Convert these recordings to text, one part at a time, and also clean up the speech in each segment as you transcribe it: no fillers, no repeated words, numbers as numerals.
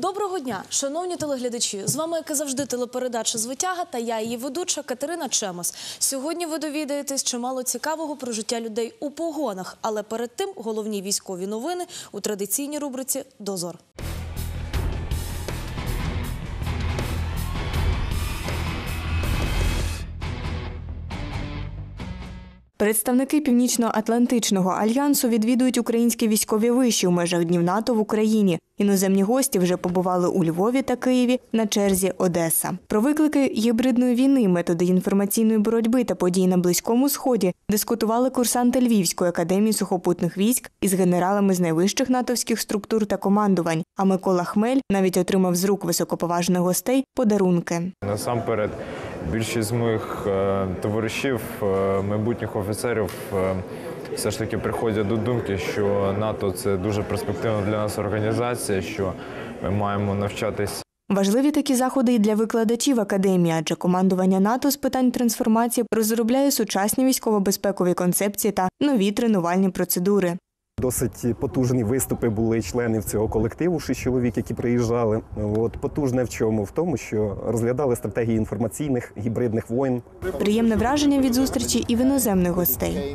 Доброго дня, шановні телеглядачі. З вами, як і завжди, телепередача «Звитяга» та я, її ведуча Катерина Чемос. Сьогодні ви довідаєтесь чимало цікавого про життя людей у погонах. Але перед тим головні військові новини у традиційній рубриці «Дозор». Представники Північно-Атлантичного альянсу відвідують українські військові виші у межах Днів НАТО в Україні. Іноземні гості вже побували у Львові та Києві, на черзі Одеса. Про виклики гібридної війни, методи інформаційної боротьби та події на Близькому Сході дискутували курсанти Львівської академії сухопутних військ із генералами з найвищих натовських структур та командувань. А Микола Хмель навіть отримав з рук високоповажних гостей подарунки. Насамперед, більшість з моїх товаришів, майбутніх офіцерів, все ж таки приходять до думки, що НАТО – це дуже перспективна для нас організація, що ми маємо навчатись. Важливі такі заходи і для викладачів академії, адже командування НАТО з питань трансформації розробляє сучасні військово-безпекові концепції та нові тренувальні процедури. Досить потужні виступи були членів цього колективу, 6 чоловік, які приїжджали. Потужне в чому? В тому, що розглядали стратегії інформаційних, гібридних воєн. Приємне враження від зустрічі і в іноземних гостей.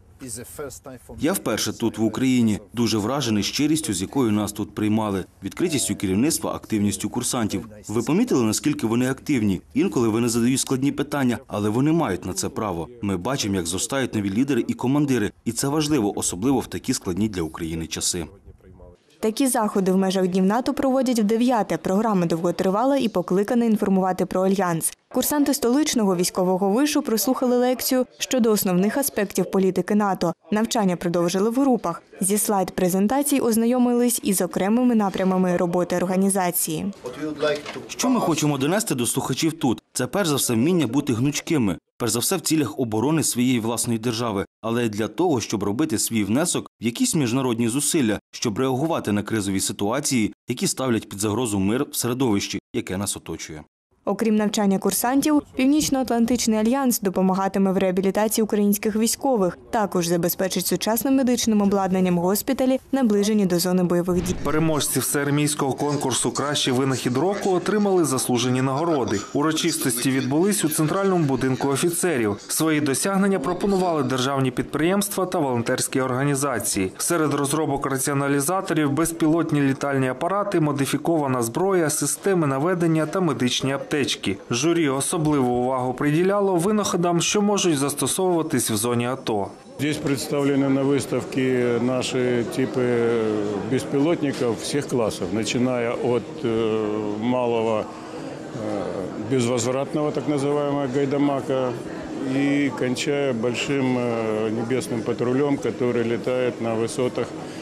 Я вперше тут, в Україні. Дуже вражений щирістю, з якою нас тут приймали. Відкритістю керівництва, активністю курсантів. Ви помітили, наскільки вони активні? Інколи вони задають складні питання, але вони мають на це право. Ми бачимо, як зростають нові лідери і командири. І це важливо, особливо в такі складні для України часи. Такі заходи в межах Днів НАТО проводять вдев'яте. Програма довготривала і покликана інформувати про Альянс. Курсанти столичного військового вишу прослухали лекцію щодо основних аспектів політики НАТО. Навчання продовжили в групах. Зі слайд-презентацій ознайомились із окремими напрямами роботи організації. Що ми хочемо донести до слухачів тут? Це перш за все вміння бути гнучкими. Перш за все в цілях оборони своєї власної держави, але й для того, щоб робити свій внесок в якісь міжнародні зусилля, щоб реагувати на кризові ситуації, які ставлять під загрозу мир в середовищі, яке нас оточує. Окрім навчання курсантів, Північно-Атлантичний альянс допомагатиме в реабілітації українських військових. Також забезпечить сучасним медичним обладнанням госпіталі, наближені до зони бойових дій. Переможці всеармійського конкурсу «Кращий винахід року» отримали заслужені нагороди. Урочистості відбулись у Центральному будинку офіцерів. Свої досягнення пропонували державні підприємства та волонтерські організації. Серед розробок раціоналізаторів – безпілотні літальні апарати, модифікована зброя, системи наведення та медичні аптеки. Журі особливу увагу приділяло винаходам, що можуть застосовуватись в зоні АТО. Здесь представлены на выставке наши типы беспилотников всех классов, начиная от малого безвозвратного, так называемого гайдамака, и кончая большим небесным патрулем, который летает на высотах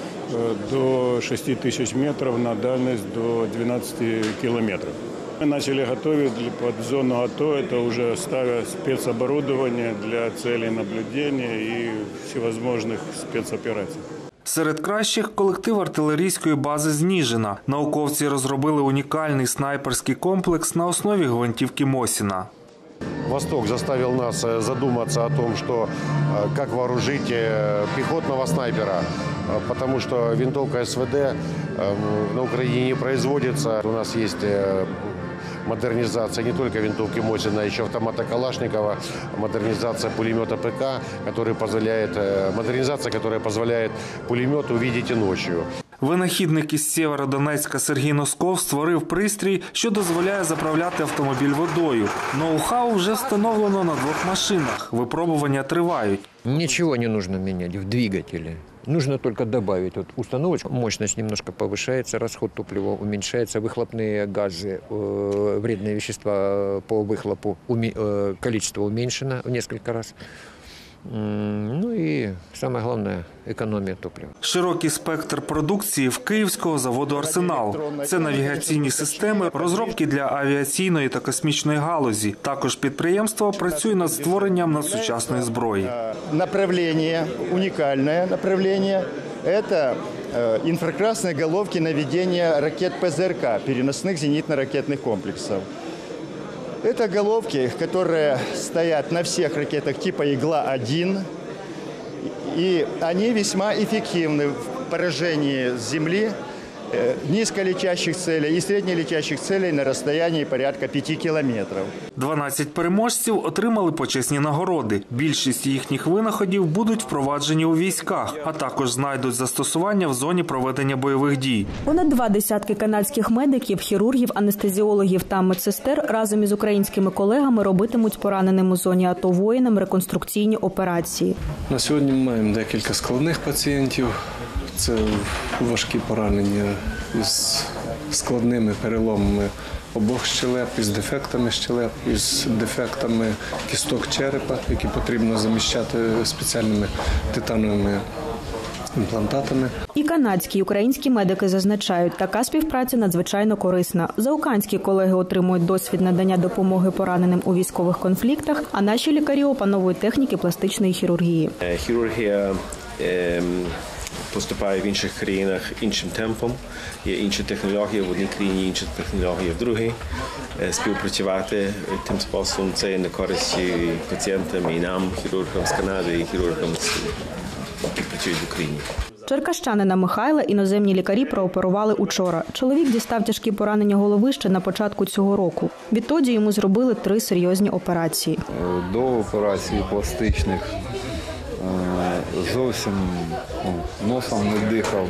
до 6000 метров, на дальность до 12 километров. Мы начали готовить под зону АТО, это уже ставя спецоборудование для целей наблюдения и всевозможных спецопераций. Серед кращих – колектив артилерійської бази «Зніжина». Науковці розробили унікальний снайперський комплекс на основі гвинтівки Мосіна. Восток заставил нас задуматься о том, что как вооружить пехотного снайпера, потому что винтовка СВД на Украине не производится. У нас есть модернизация не только винтовки Мосина, а еще автомата Калашникова, модернизация пулемета ПК, которая позволяет пулемету видеть и ночью. Винахідник із Сєвєродонецька Сергій Носков створив пристрій, що дозволяє заправляти автомобіль водою. Ноу-хау вже встановлено на 2 машинах. Випробування тривають. Ничего не нужно менять в двигателе. Нужно только добавить установочку. Мощность немножко повышается, расход топлива уменьшается, выхлопные газы, вредные вещества по выхлопу, количество уменьшено в несколько раз. Ну і, саме головне, економія топлива. Широкий спектр продукції в київського заводу «Арсенал». Це навігаційні системи, розробки для авіаційної та космічної галузі. Також підприємство працює над створенням надсучасної зброї. Направлення, унікальне направлення – це інфракрасні головки наведення ракет ПЗРК, переносних зенітно-ракетних комплексів. Это головки, которые стоят на всех ракетах типа «Игла-1», и они весьма эффективны в поражении с земли низколетящих целей и среднелетящих целей на расстоянии порядка 5 километров. 12 переможців отримали почесні нагороди. Більшість їхніх винаходів будуть впроваджені у військах, а також знайдуть застосування в зоні проведення бойових дій. Понад 2 десятки канадських медиків, хірургів, анестезіологів та медсестер разом із українськими колегами робитимуть пораненим у зоні АТО воїнам реконструкційні операції. На сьогодні ми маємо декілька складних пацієнтів. Це важкі поранення із складними переломами обох щелеп, із дефектами щелеп, із дефектами кісток черепа, які потрібно заміщати спеціальними титановими імплантатами. І канадські, і українські медики зазначають, така співпраця надзвичайно корисна. Заокеанські колеги отримують досвід надання допомоги пораненим у військових конфліктах, а наші лікарі опановують техніки пластичної хірургії. Хірургія поступає в інших країнах іншим темпом. Є інші технології в одній країні, інші технології в другій. Співпрацювати тим способом це є на користь і пацієнтам, і нам, хірургам з Канади, і хірургам, які працюють в Україні. Черкащанина Михайла іноземні лікарі прооперували учора. Чоловік дістав тяжкі поранення голови ще на початку цього року. Відтоді йому зробили 3 серйозні операції. До операції пластичних зовсім носом не дихав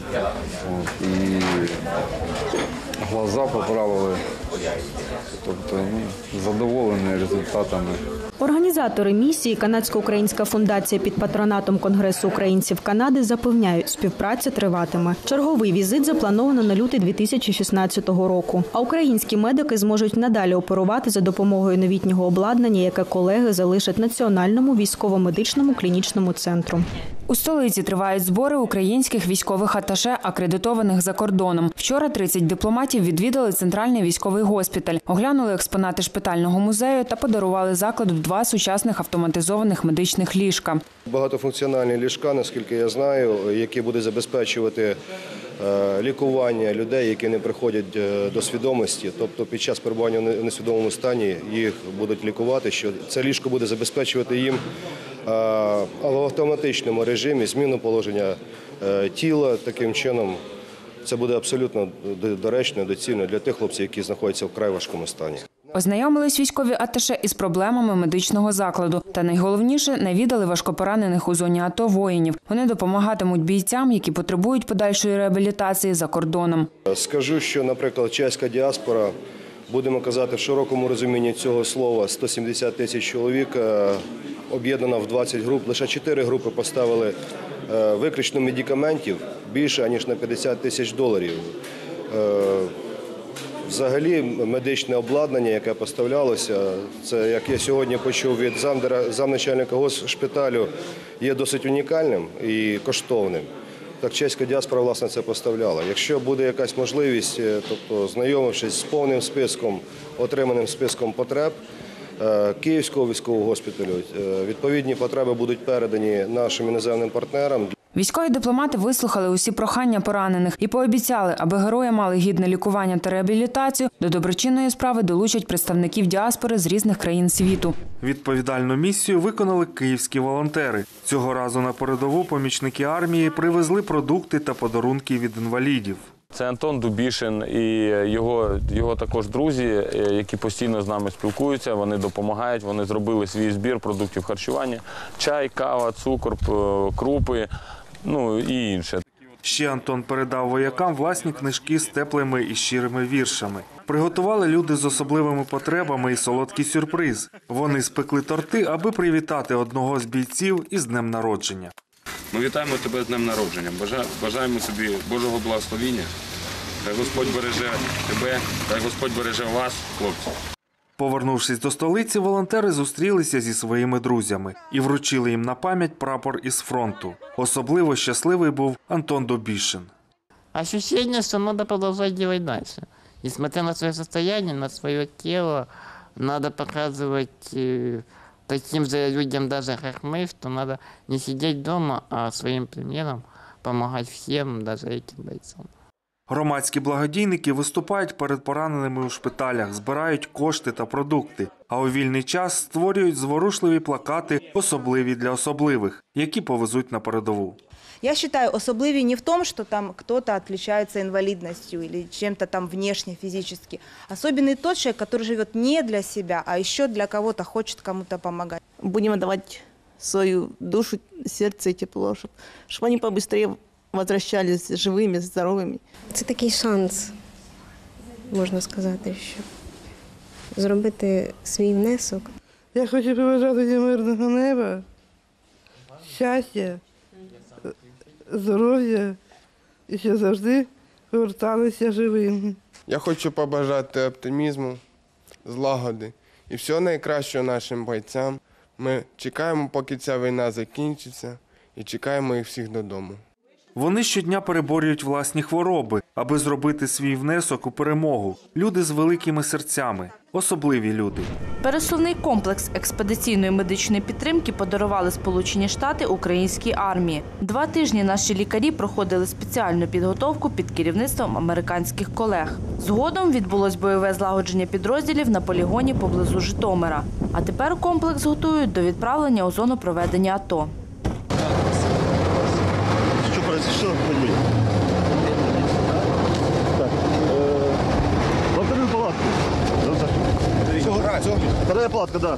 і глаза поправили. Тобто задоволені результатами. Організатори місії Канадсько-українська фундація під патронатом Конгресу українців Канади запевняють, співпраця триватиме. Черговий візит заплановано на лютий 2016 року. А українські медики зможуть надалі оперувати за допомогою новітнього обладнання, яке колеги залишать Національному військово-медичному клінічному центру. У столиці тривають збори українських військових аташе, акредитованих за кордоном. Вчора 30 дипломатів відвідали Центральний військовий госпіталь, оглянули експонати шпитального музею та подарували закладу 2 сучасних автоматизованих медичних ліжка. Багатофункціональні ліжка, наскільки я знаю, які будуть забезпечувати лікування людей, які не приходять до свідомості. Тобто під час перебування в несвідомому стані їх будуть лікувати, що це ліжко буде забезпечувати їм в автоматичному режимі зміну положення тіла. Таким чином це буде абсолютно доречно, доцільно для тих хлопців, які знаходяться в вкрай важкому стані. Ознайомились військові аташе із проблемами медичного закладу. Та найголовніше – навідали важкопоранених у зоні АТО воїнів. Вони допомагатимуть бійцям, які потребують подальшої реабілітації за кордоном. Скажу, що, наприклад, чеська діаспора, будемо казати в широкому розумінні цього слова, 170 тисяч чоловік, об'єднана в 20 груп. Лише 4 групи поставили виключно медикаментів більше, ніж на 50 тисяч доларів. Взагалі медичне обладнання, яке поставлялося, це, як я сьогодні почув від замначальника госпіталю, є досить унікальним і коштовним. Так чеська діаспора, власне, це поставляла. Якщо буде якась можливість, тобто знайомившись з повним списком, отриманим списком потреб Київського військового госпіталю, відповідні потреби будуть передані нашим іноземним партнерам. Військові дипломати вислухали усі прохання поранених і пообіцяли, аби герої мали гідне лікування та реабілітацію, до доброчинної справи долучать представників діаспори з різних країн світу. Відповідальну місію виконали київські волонтери. Цього разу на передову помічники армії привезли продукти та подарунки від інвалідів. Це Антон Дубішин і його також друзі, які постійно з нами спілкуються, вони допомагають, вони зробили свій збір продуктів харчування, чай, кава, цукор, крупи, і інше. Ще Антон передав воякам власні книжки з теплими і щирими віршами. Приготували люди з особливими потребами і солодкий сюрприз. Вони спекли торти, аби привітати одного з бійців із днем народження. Ми вітаємо тебе з днем народження. Бажаємо тобі Божого благословіння. Хай Господь береже тебе, хай Господь береже вас, хлопці. Повернувшись до столиці, волонтери зустрілися зі своїми друзями і вручили їм на пам'ять прапор із фронту. Особливо щасливий був Антон Дубішин. Ощущение, что надо продолжать делать дальше. Несмотря на свое состояние, на свое тело, надо показывать таким же людям, даже как мы, что надо не сидеть дома, а своим примером помогать всем, даже этим бойцам. Громадські благодійники виступають перед пораненими у шпиталях, збирають кошти та продукти, а у вільний час створюють зворушливі плакати, особливі для особливих, які повезуть на передову. Я считаю, особливі не в том, что там кто-то отличается инвалидностью или чем-то там внешне, физически. Особенный тот человек, который живет не для себя, а еще для кого-то, хочет кому-то помогать. Будем отдавать свою душу, сердце и тепло, чтобы они побыстрее возвращались живыми, здоровыми. Це такий шанс, можна сказати, щоб зробити свій внесок. Я хочу побажати їм мирного неба, щастя, здоров'я і щоб завжди поверталися живими. Я хочу побажати оптимізму, злагоди і всього найкращого нашим бойцям. Ми чекаємо, поки ця війна закінчиться, і чекаємо їх всіх додому. Вони щодня переборюють власні хвороби, аби зробити свій внесок у перемогу. Люди з великими серцями, особливі люди. Пересувний комплекс експедиційної медичної підтримки подарували Сполучені Штати українській армії. 2 тижні наші лікарі проходили спеціальну підготовку під керівництвом американських колег. Згодом відбулось бойове злагодження підрозділів на полігоні поблизу Житомира. А тепер комплекс готують до відправлення у зону проведення АТО. Что хоть Так. Во вторую палатку. Вторая палатка, да.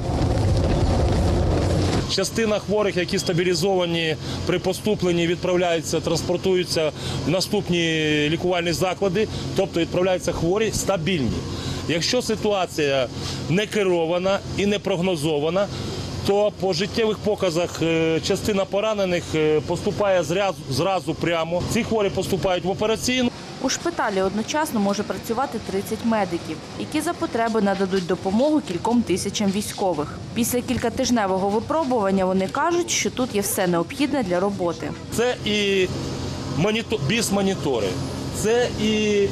Частина хворих, які стабілізовані при поступленні, відправляються, транспортуються в наступні лікувальні заклади, тобто відправляються хворі стабільні. Якщо ситуація не керована і не прогнозована, то по життєвих показах частина поранених поступає зразу прямо. Ці хворі поступають в операційну. У шпиталі одночасно може працювати 30 медиків, які за потреби нададуть допомогу кільком тисячам військових. Після кількатижневого випробування вони кажуть, що тут є все необхідне для роботи. Це і біс-монітори, це і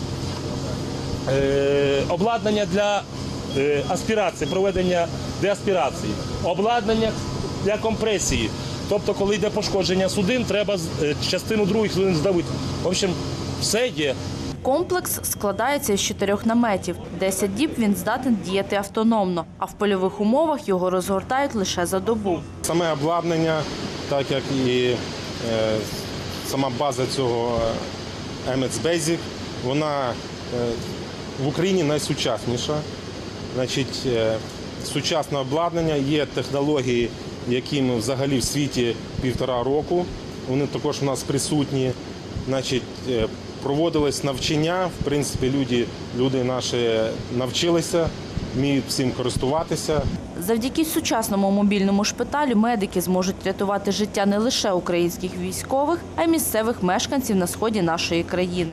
обладнання для аспірації, проведення деаспірації, обладнання для компресії. Тобто, коли йде пошкодження судин, треба частину других судин здавити. В общем, все є. Комплекс складається з 4 наметів. 10 діб він здатен діяти автономно, а в польових умовах його розгортають лише за добу. Саме обладнання, так як і сама база цього MS Basic, вона в Україні найсучасніша. Значить, сучасне обладнання, є технології, які ми взагалі в світі 1,5 року. Вони також у нас присутні. Значить, проводились навчання, в принципі, люди наші навчилися, вміють всім користуватися. Завдяки сучасному мобільному шпиталю медики зможуть рятувати життя не лише українських військових, а й місцевих мешканців на сході нашої країни.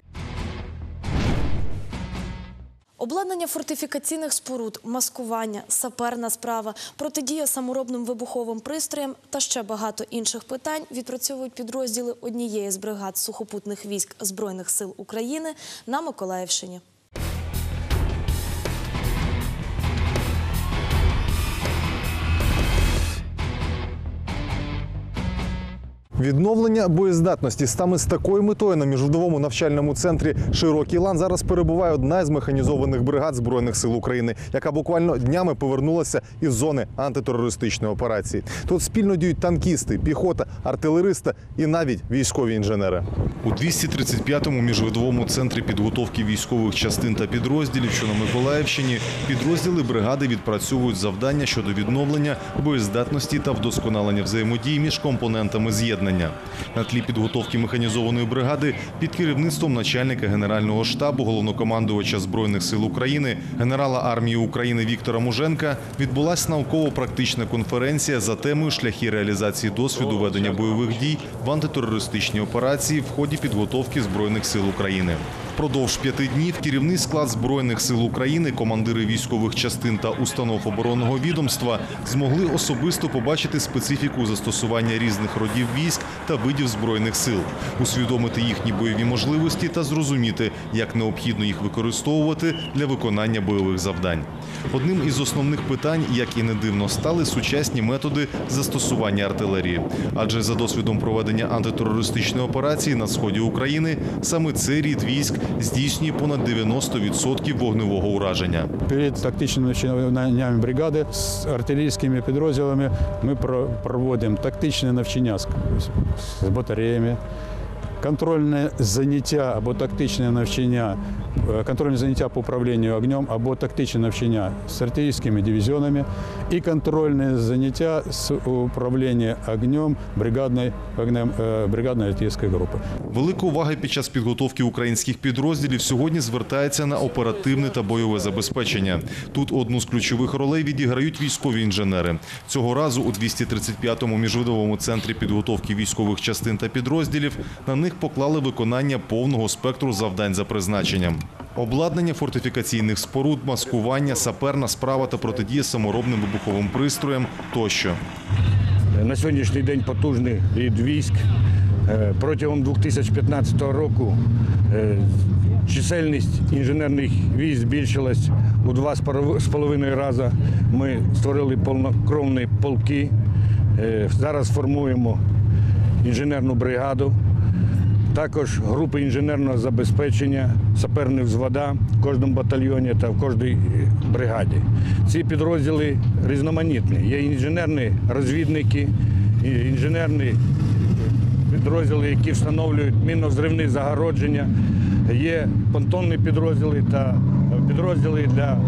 Обладнання фортифікаційних споруд, маскування, саперна справа, протидія саморобним вибуховим пристроям та ще багато інших питань відпрацьовують підрозділи однієї з бригад сухопутних військ Збройних сил України на Миколаївщині. Відновлення боєздатності. Саме з такою метою на міжвидовому навчальному центрі «Широкий лан» зараз перебуває одна із механізованих бригад Збройних сил України, яка буквально днями повернулася із зони антитерористичної операції. Тут спільно діють танкісти, піхота, артилеристи і навіть військові інженери. У 235-му міжвидовому центрі підготовки військових частин та підрозділів, що на Миколаївщині, підрозділи бригади відпрацьовують завдання щодо відновлення боєздатності та вдосконалення взаємодії між компонентами з'єднання. На тлі підготовки механізованої бригади під керівництвом начальника Генерального штабу, головнокомандувача Збройних сил України, генерала армії України Віктора Муженка відбулася науково-практична конференція за темою «Шляхи реалізації досвіду ведення бойових дій в антитерористичній операції в ході підготовки Збройних сил України». Впродовж 5 днів керівний склад Збройних сил України, командири військових частин та установ оборонного відомства змогли особисто побачити специфіку застосування різних родів військ та видів Збройних сил, усвідомити їхні бойові можливості та зрозуміти, як необхідно їх використовувати для виконання бойових завдань. Одним із основних питань, як і не дивно, стали сучасні методи застосування артилерії. Адже за досвідом проведення антитерористичної операції на сході України саме цей рід військ здійснює понад 90% вогневого ураження. Перед тактичними навчаннями бригади з артилерійськими підрозділами ми проводимо тактичне навчання з батареями, контрольне заняття або тактичне навчання, контрольне заняття по управлінню огнем або тактичне навчання з артилерійськими дивізіонами і контрольне заняття з управління огнем бригадної артилерійської групи. Велика увага під час підготовки українських підрозділів сьогодні звертається на оперативне та бойове забезпечення. Тут одну з ключових ролей відіграють військові інженери. Цього разу у 235-му міжвидовому центрі підготовки військових частин та підрозділів на них поклали виконання повного спектру завдань за призначенням. Обладнання фортифікаційних споруд, маскування, саперна справа та протидія саморобним вибуховим пристроям тощо. На сьогоднішній день потужний рід військ. Протягом 2015 року чисельність інженерних військ збільшилась у 2,5 рази. Ми створили повнокровні полки. Зараз формуємо інженерну бригаду. Також групи інженерного забезпечення, саперні взвода в кожному батальйоні та в кожній бригаді. Ці підрозділи різноманітні. Є інженерні розвідники, інженерні підрозділи, які встановлюють мінно-взривні загородження, є понтонні підрозділи та підрозділи для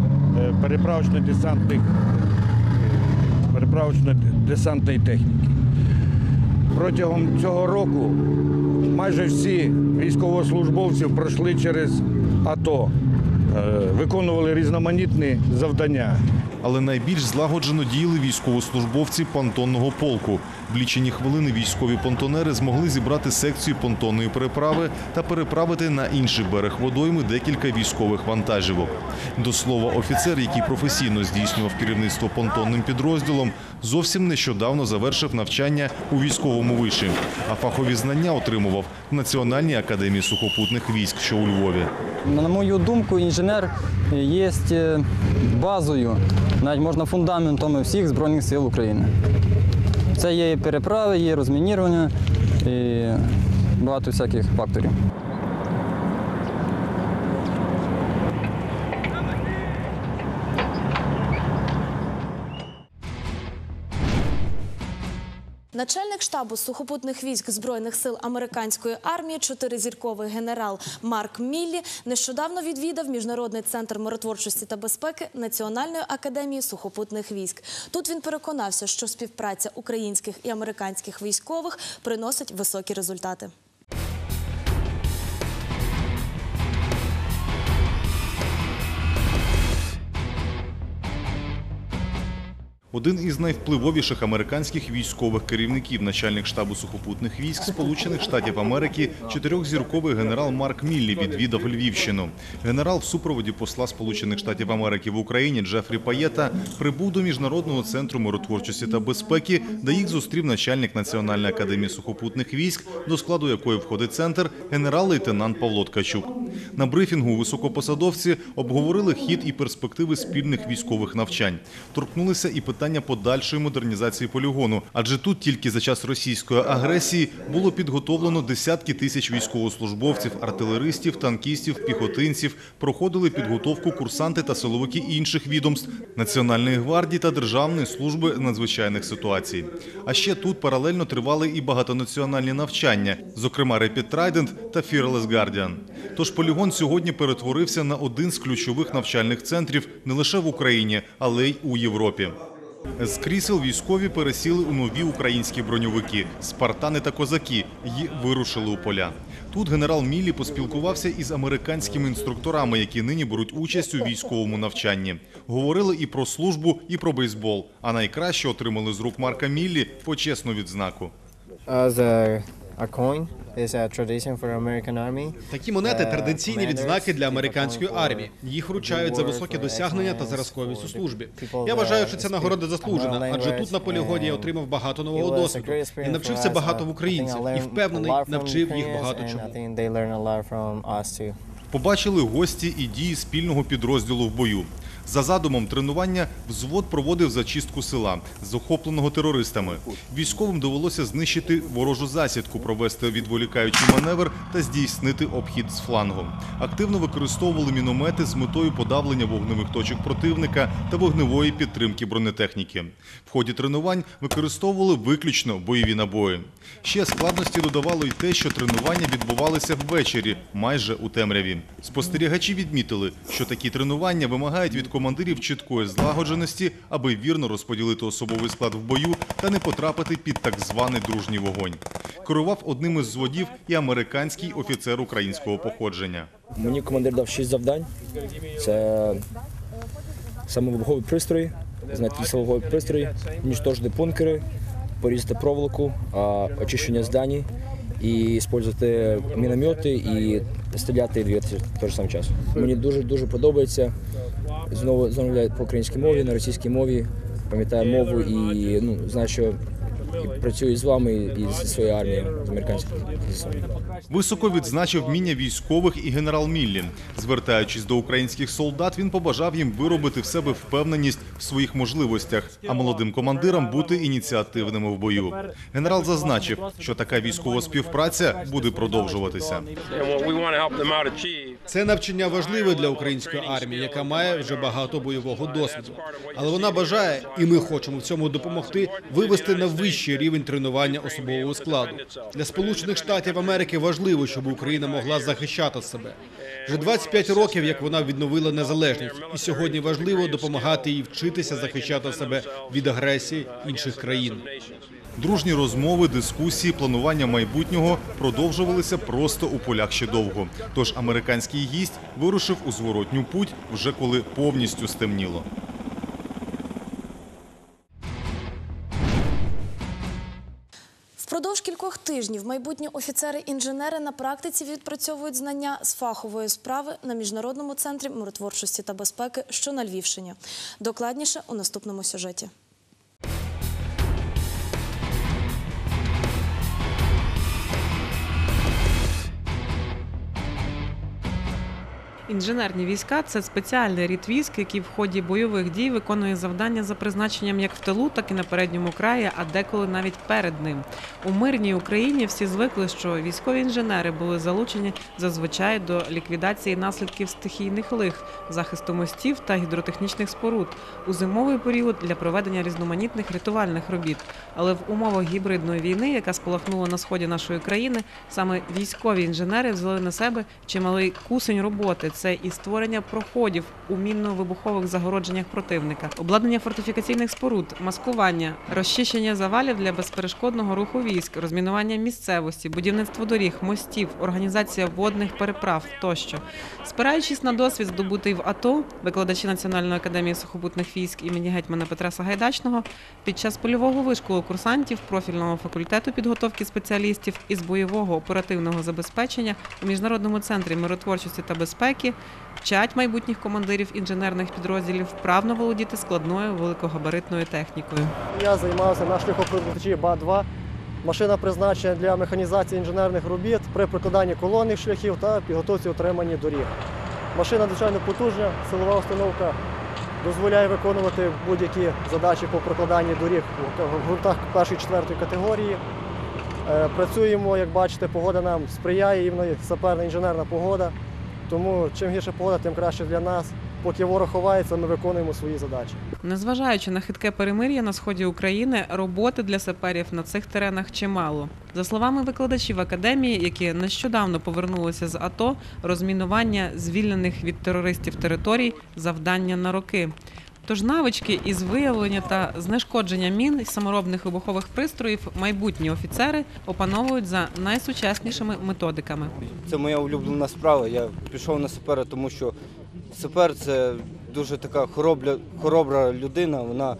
переправочно-десантної техніки. Протягом цього року майже всі військовослужбовці пройшли через АТО, виконували різноманітні завдання. Але найбільш злагоджено діяли військовослужбовці понтонного полку. В лічені хвилини військові понтонери змогли зібрати секцію понтонної переправи та переправити на інший берег водойми декілька військових вантажівок. До слова, офіцер, який професійно здійснював керівництво понтонним підрозділом, зовсім нещодавно завершив навчання у військовому виші, а фахові знання отримував в Національній академії сухопутних військ, що у Львові. На мою думку, інженер є базою, навіть можна фундаментом всіх Збройних сил України. Це є переправи, є розмінірування і багато всяких факторів. Начальник штабу сухопутних військ Збройних сил американської армії, 4-зірковий генерал Марк Міллі, нещодавно відвідав Міжнародний центр миротворчості та безпеки Національної академії сухопутних військ. Тут він переконався, що співпраця українських і американських військових приносить високі результати. Один із найвпливовіших американських військових керівників, начальник штабу сухопутних військ Сполучених Штатів Америки, 4-зірковий генерал Марк Міллі відвідав Львівщину. Генерал в супроводі посла Сполучених Штатів Америки в Україні Джефрі Паєта прибув до Міжнародного центру миротворчості та безпеки, де їх зустрів начальник Національної академії сухопутних військ, до складу якої входить центр, генерал-лейтенант Павло Ткачук. На брифінгу високопосадовці обговорили хід і перспективи спільних військових навчань. Торкнулися і питання подальшої модернізації полігону, адже тут тільки за час російської агресії було підготовлено десятки тисяч військовослужбовців, артилеристів, танкістів, піхотинців, проходили підготовку курсанти та силовики інших відомств, Національної гвардії та Державної служби надзвичайних ситуацій. А ще тут паралельно тривали і багатонаціональні навчання, зокрема Rapid Trident та Fearless Guardian. Тож полігон сьогодні перетворився на один з ключових навчальних центрів не лише в Україні, але й у Європі. З крісел військові пересіли у нові українські броньовики «Спартани» та «Козаки» і вирушили у поля. Тут генерал Міллі поспілкувався із американськими інструкторами, які нині беруть участь у військовому навчанні. Говорили і про службу, і про бейсбол. А найкраще отримали з рук Марка Міллі почесну відзнаку. Такі монети – традиційні відзнаки для американської армії. Їх вручають за високі досягнення та зразковість у службі. Я вважаю, що ця нагорода заслужена, адже тут на полігоні я отримав багато нового досвіду. І навчився багато в українців. І впевнений, навчив їх багато чому. Побачили гості і дії спільного підрозділу в бою. За задумом тренування взвод проводив зачистку села, захопленого терористами. Військовим довелося знищити ворожу засідку, провести відволікаючий маневр та здійснити обхід з флангу. Активно використовували міномети з метою подавлення вогневих точок противника та вогневої підтримки бронетехніки. В ході тренувань використовували виключно бойові набої. Ще складності додавало й те, що тренування відбувалися ввечері, майже у темряві. Спостерігачі відмітили, що такі тренування вимагають від командирів чіткої злагодженості, аби вірно розподілити особовий склад в бою та не потрапити під так званий дружній вогонь. Керував одним із взводів і американський офіцер українського походження. Мені командир дав 6 завдань. Це самовибухові пристрої, знайти самовибухові пристрої, уничтожити бункери, порізати проволоку, очищення зданий і використовувати міномети і стріляти і двигатися в той же самий час. Мені дуже подобається. Знову по українській мові, на російській мові, пам'ятаю мову і знаю, що працюю з вами і зі своєю армією, з американською. Високо відзначив вміння військових і генерал Міллі. Звертаючись до українських солдат, він побажав їм виробити в себе впевненість в своїх можливостях, а молодим командирам бути ініціативними в бою. Генерал зазначив, що така військова співпраця буде продовжуватися. Це навчання важливе для української армії, яка має вже багато бойового досвіду. Але вона бажає, і ми хочемо в цьому допомогти, вивести на вищий рівень тренування особового складу. Для Сполучених Штатів Америки важливо, щоб Україна могла захищати себе. Вже 25 років, як вона відновила незалежність, і сьогодні важливо допомагати їй вчитися захищати себе від агресії інших країн. Дружні розмови, дискусії, планування майбутнього продовжувалися просто у полях ще довго. Тож американський гість вирушив у зворотню путь, вже коли повністю стемніло. Впродовж кількох тижнів майбутні офіцери-інженери на практиці відпрацьовують знання з фахової справи на Міжнародному центрі миротворчості та безпеки, що на Львівщині. Докладніше у наступному сюжеті. Інженерні війська – це спеціальний рід військ, який в ході бойових дій виконує завдання за призначенням як в тилу, так і на передньому краї, а деколи навіть перед ним. У мирній Україні всі звикли, що військові інженери були залучені зазвичай до ліквідації наслідків стихійних лих, захисту мостів та гідротехнічних споруд, у зимовий період для проведення різноманітних рятувальних робіт. Але в умовах гібридної війни, яка спалахнула на сході нашої країни, саме військові інженери взяли на себе чималий кусень роботи. Це і створення проходів у мінно-вибухових загородженнях противника, обладнання фортифікаційних споруд, маскування, розчищення завалів для безперешкодного руху військ, розмінування місцевості, будівництво доріг, мостів, організація водних переправ тощо. Спираючись на досвід, здобутий в АТО, викладачі Національної академії сухопутних військ імені гетьмана Петра Сагайдачного під час польового вишколу курсантів профільного факультету підготовки спеціалістів із бойового оперативного забезпечення у Міжнародному центрі миротворчості та безпеки вчать майбутніх командирів інженерних підрозділів вправно володіти складною великогабаритною технікою. Я займався на шляхопроводачі БА-2. Машина призначена для механізації інженерних робіт при прокладанні колонних шляхів та підготовці отримання доріг. Машина надзвичайно потужна, силова установка дозволяє виконувати будь-які задачі по прокладанні доріг в ґрунтах 1-4 категорії. Працюємо, як бачите, погода нам сприяє, іменно саперна інженерна погода. Тому чим гірша погода, тим краще для нас. Поки ворог ховається, ми виконуємо свої задачі. Незважаючи на хитке перемир'я на сході України, роботи для саперів на цих теренах чимало. За словами викладачів академії, які нещодавно повернулися з АТО, розмінування звільнених від терористів територій – завдання на роки. Тож навички із виявлення та знешкодження мін і саморобних вибухових пристроїв майбутні офіцери опановують за найсучаснішими методиками. Це моя улюблена справа. Я пішов на сапера, тому що сапер – це дуже така хоробра людина. Вона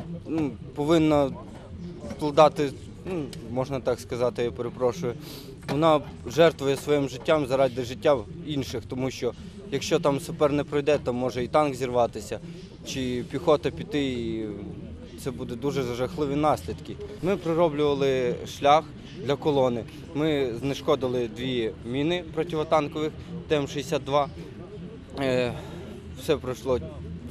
повинна вкладати, можна так сказати, я перепрошую, вона жертвує своїм життям заради життя інших, тому що якщо там сапер не пройде, то може і танк зірватися, чи піхота піти, і це буде дуже жахливі наслідки. Ми пророблювали шлях для колони. Ми знешкодили 2 міни протитанкових ТМ-62. Все пройшло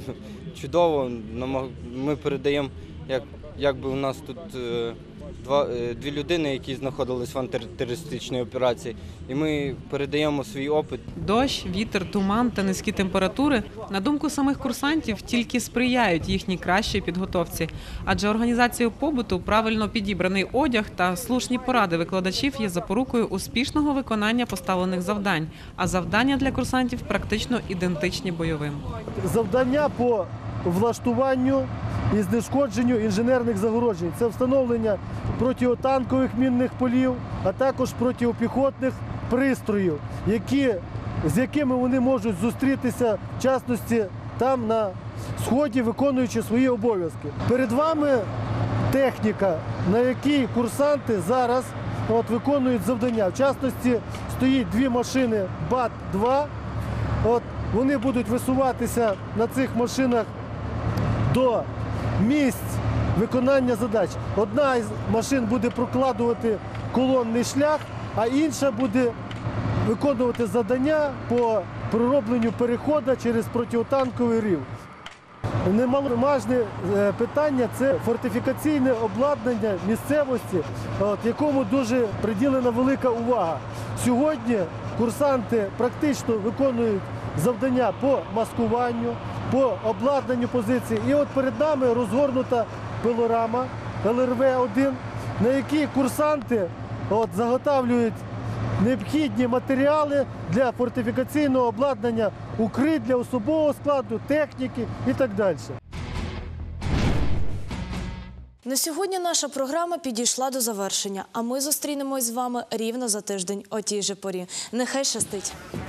чудово. Ми передаємо, якби у нас тут дві людини, які знаходились в антитерористичній операції, і ми передаємо свій опит. Дощ, вітер, туман та низькі температури, на думку самих курсантів, тільки сприяють їхній кращій підготовці. Адже організацією побуту, правильно підібраний одяг та слушні поради викладачів є запорукою успішного виконання поставлених завдань. А завдання для курсантів практично ідентичні бойовим. Завдання по влаштуванню і знешкодженню інженерних загороджень. Це встановлення протитанкових мінних полів, а також протипіхотних пристроїв, з якими вони можуть зустрітися, в частності, там на сході, виконуючи свої обов'язки. Перед вами техніка, на якій курсанти зараз виконують завдання. В частності, стоїть дві машини БАТ-2. Вони будуть висуватися на цих машинах до місць виконання задач. Одна із машин буде прокладувати колонний шлях, а інша буде виконувати завдання по проробленню переходу через протитанковий рів. Немаловажне питання – це фортифікаційне обладнання місцевості, якому дуже приділена велика увага. Сьогодні курсанти практично виконують завдання по маскуванню, по обладнанню позицій. І перед нами розгорнута пилорама ЛРВ-1, на якій курсанти заготовлюють необхідні матеріали для фортифікаційного обладнання укриття, для особового складу, техніки і так далі. На сьогодні наша програма підійшла до завершення, а ми зустрінемось з вами рівно за тиждень о тій же порі. Нехай щастить!